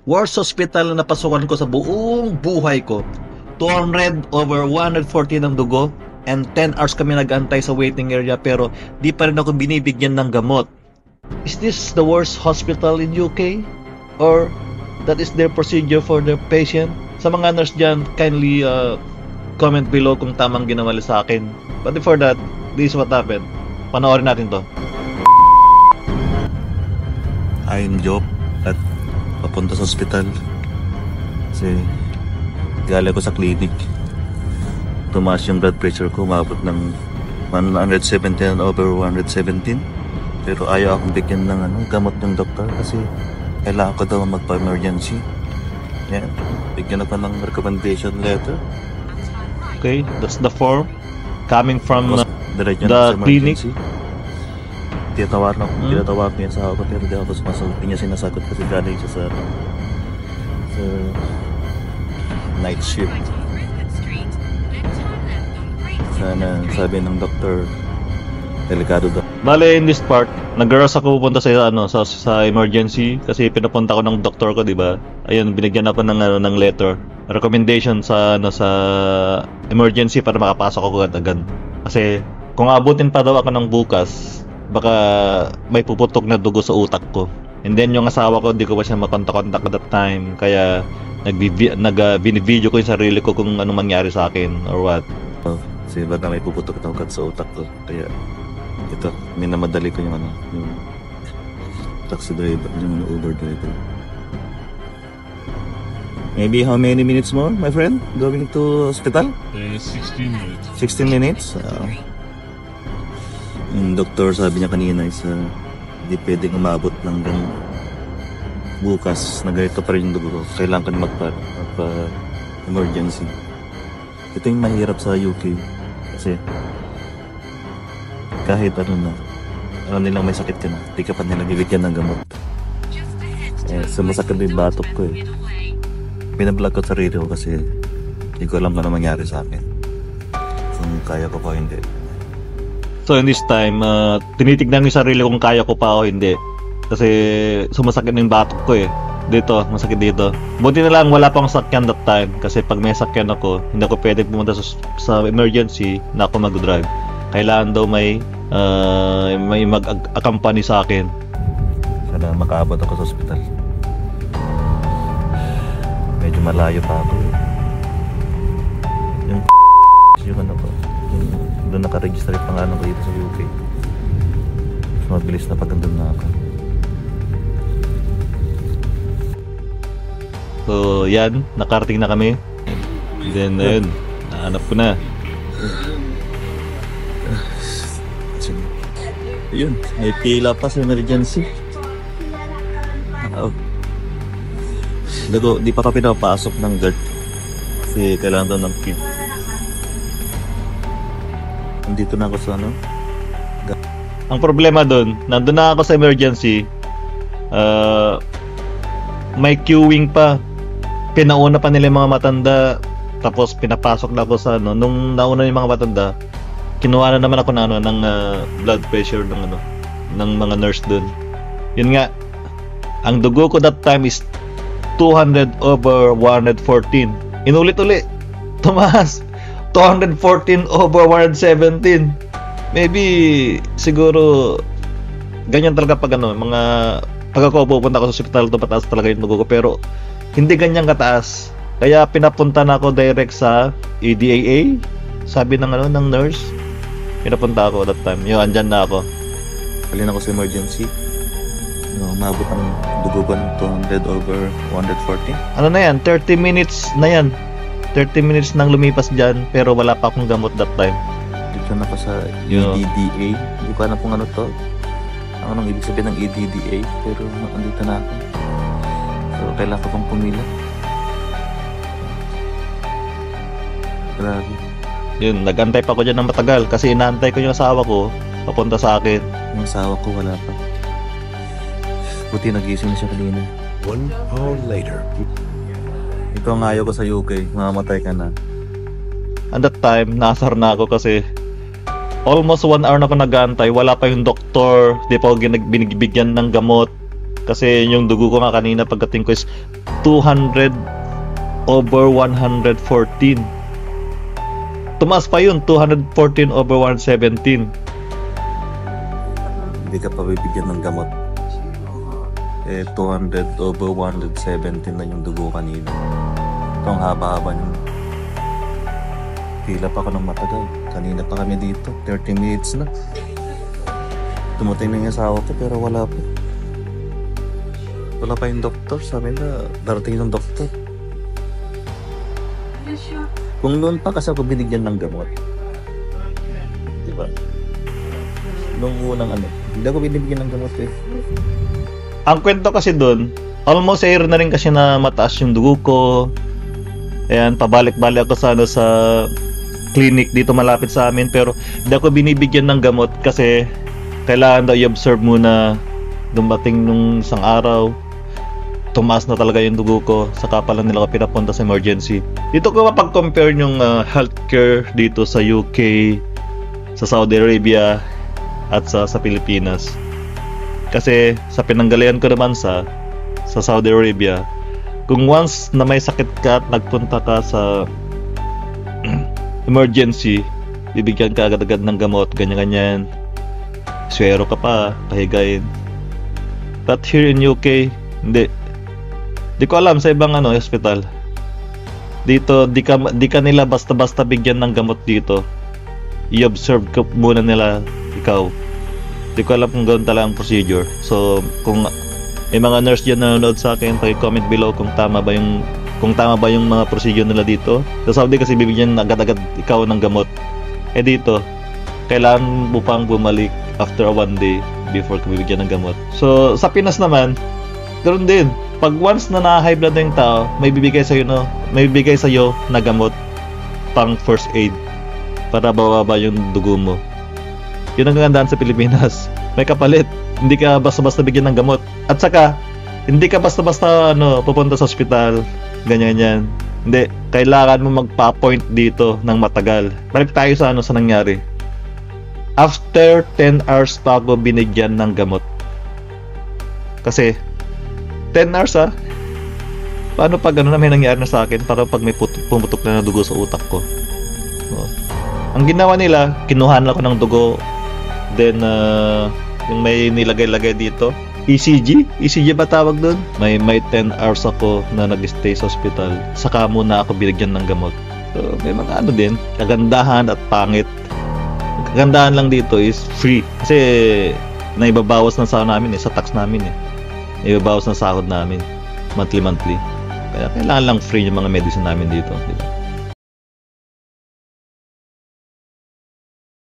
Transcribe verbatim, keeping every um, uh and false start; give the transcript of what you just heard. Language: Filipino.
Worst hospital na napasukan ko sa buong buhay ko. two hundred over one hundred forty ng dugo and ten hours kami nag-antay sa waiting area pero di pa rin ako binibigyan ng gamot. Is this the worst hospital in U K? Or that is their procedure for their patient? Sa mga nurse dyan, kindly uh, comment below kung tamang ginawa sa akin. But before that, this is what happened. Panoorin natin to. I'm Job at papunta sa hospital kasi galing ko sa clinic. Tumaas yung blood pressure ko, umabot ng one hundred seventeen over one hundred seventeen. Pero ayaw akong bigyan ng ano, gamot ng doktor kasi kailangan ko daw magpa-emergency. Yan, bigyan ako ng recommendation letter. Okay, that's the form coming from uh, the clinic. Tinatawag na, hmm? tinatawag niya sa ako pero di ako sumasagot. Hindi niya sinasagot kasi galing siya sa, sa night shift. Sana sabi ng doktor, delikado daw. Bale, in this part, nag-rush ako pupunta sa ano sa sa emergency kasi pinapunta ko ng doktor ko, di ba? Ayun, binigyan ako ng ano ng letter, recommendation sa ano sa emergency para makapasok ako agad-agad. Kasi kung abutin pa daw ako ng bukas, baka may puputok na dugo sa utak ko. And then yung asawa ko, di ko pa siya makontak-kontak at that time. Kaya nag-video ko yung sarili ko kung anong mangyari sa akin or what. Oh, kasi baka may puputok na ugat sa utak ko. Kaya ito, minamadali ko yung ano, yung taxi driver, yung Uber driver. Maybe how many minutes more, my friend? Going to hospital? Uh, sixteen minutes. sixteen minutes? Uh, yung doktor sabi niya kanina is uh, hindi pwedeng umabot ng ganun. Bukas na ganito pa rin yung dugo ko. Kailangan ko na magpa, magpa emergency. Ito yung mahirap sa U K kasi kahit ano na, alam nilang may sakit ka na, di ka pa nila bibigyan ng gamot. Eh, sumasakit yung batok ko eh. Binablog ko sarili ko kasi hindi ko alam kung ano mangyari sa akin. Kung kaya ko pa hindi. So in this time, uh, tinitignan ko yung sarili kung kaya ko pa o hindi. Kasi sumasakit yung batok ko eh. Dito, masakit dito. Buti na lang wala pang sakyan that time. Kasi pag may sakyan ako, hindi ako pwede pumunta sa, sa emergency na ako mag-drive. Kailangan daw may uh, may mag-accompany sa akin. Sana makaabot ako sa hospital. Medyo malayo pa ako eh. Yung yung ano ko, yung doon nakaregister yung pangalan ko dito sa U K. So mabilis na pag nandun na ako. So yan, nakarating na kami. Then ayun, nahanap ko na. Ayun, may pila pa sa emergency. Oh. Dago, di pa ka pinapasok ng guard. Kasi kailangan daw ng key. Nandito na ako sa ano. Ang problema doon, nandun na ako sa emergency. Uh, may queuing pa. Pinauna pa nila yung mga matanda. Tapos pinapasok na ako sa ano. Nung nauna yung mga matanda, kinuha na naman ako na ano ng uh, blood pressure ng ano ng mga nurse doon. Yun nga, ang dugo ko that time is two hundred over one hundred fourteen. Inulit-ulit. Tumaas. two hundred fourteen over one hundred seventeen. Maybe siguro ganyan talaga pag ano, mga pag ako pupunta ako sa hospital, to pataas talaga yung dugo ko, pero hindi ganyan kataas. Kaya pinapunta na ako direct sa E D A A. Sabi ng ano ng nurse. Pinapunta ako that time. Yung andyan na ako. Kalina ako sa emergency. No, umabot ang dugo ko ng two hundred over one hundred forty. Ano na yan? thirty minutes na yan. thirty minutes nang lumipas dyan. Pero wala pa akong gamot that time. Dito na ako sa E D D A. Hindi ko alam kung ano to. Ano nang ibig sabihin ng E D D A. Pero nandito na ako. So kailangan ko pang pumila. Grabe. Yun, nag-antay pa ako dyan ng matagal kasi inaantay ko yung asawa ko papunta sa akin. Yung asawa ko wala pa. Buti nagising na siya kanina. One hour later. Ito ang ayaw ko sa U K, mamamatay ka na. At that time, nasar na ako kasi almost one hour na ako nag-aantay. Wala pa yung doktor, di pa ako binigbigyan ng gamot. Kasi yung dugo ko nga kanina pagdating ko is two hundred over one hundred fourteen. Tumaas pa yun, two hundred fourteen over one hundred seventeen. Hindi ka pa bibigyan ng gamot. Eh, two hundred over one hundred seventeen na yung dugo kanina. Ito ang haba-haba nyo. Pila pa ako ng matagal. Kanina pa kami dito, thirty minutes na. Dumating na yung asawa ko pero wala pa. Wala pa yung doktor. Sabi na, darating yung doktor. Kung noon pa kasi ako binigyan ng gamot. Diba? Nung unang ano, hindi ako binibigyan ng gamot eh. Ang kwento kasi doon, almost a year na rin kasi na mataas yung dugo ko. Ayan, pabalik-balik ako sa, ano, sa clinic dito malapit sa amin. Pero hindi ako binibigyan ng gamot kasi kailangan daw i-observe muna. Dumating nung isang araw, tumaas na talaga yung dugo ko. Saka pala nila ako pinapunta sa emergency. Dito ko mapag-compare yung uh, healthcare dito sa U K, sa Saudi Arabia, at sa, sa Pilipinas. Kasi sa pinanggalian ko naman sa sa Saudi Arabia, kung once na may sakit ka at nagpunta ka sa emergency, bibigyan ka agad-agad ng gamot, ganyan-ganyan. Swero ka pa, pahigain. But here in U K, hindi. Di ko alam sa ibang ano, hospital. Dito, di ka, di ka nila basta-basta bigyan ng gamot dito. I-observe ka muna nila ikaw. Di ko alam kung ganoon talaga ang procedure. So, kung may mga nurse dyan na nanonood sa akin, paki-comment below kung tama ba yung kung tama ba yung mga procedure nila dito. Sa Saudi kasi bibigyan agad-agad ikaw ng gamot. Eh dito, kailangan mo pang bumalik after one day before ka bibigyan ng gamot. So, sa Pinas naman, ganoon din. Pag once na na-high blood na yung tao, may bibigay sa'yo, no? May bibigay sa'yo na gamot pang first aid para bababa yung dugo mo. Yun ang gandaan sa Pilipinas. May kapalit. Hindi ka basta-basta bigyan ng gamot. At saka, hindi ka basta-basta ano, pupunta sa ospital. Ganyan-ganyan. Hindi. Kailangan mo magpa-appoint dito ng matagal. Balik tayo sa ano sa nangyari. After ten hours pa ako binigyan ng gamot. Kasi, ten hours ah. Paano pag ano na may nangyari na sa akin? Para pag may put- pumutok na ng dugo sa utak ko. So, ang ginawa nila, kinuhaan ako ng dugo. Then, uh, yung may nilagay-lagay dito, E C G? E C G ba tawag doon? May, may ten hours ako na nag-stay sa hospital. Saka muna ako binigyan ng gamot. So, may mga ano din, kagandahan at pangit. Kagandahan lang dito is free. Kasi, naibabawas na sahod namin eh, sa tax namin eh. Naibabawas na sahod namin. Monthly-monthly. Kaya kailangan lang free yung mga medicine namin dito. Diba?